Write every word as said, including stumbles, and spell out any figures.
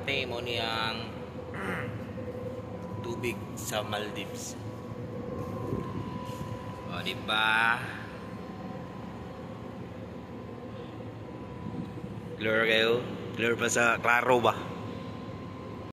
transparente mo niyang tubig sa Maldives. O, diba? Clear kayo? Clear pa sa klaro ba?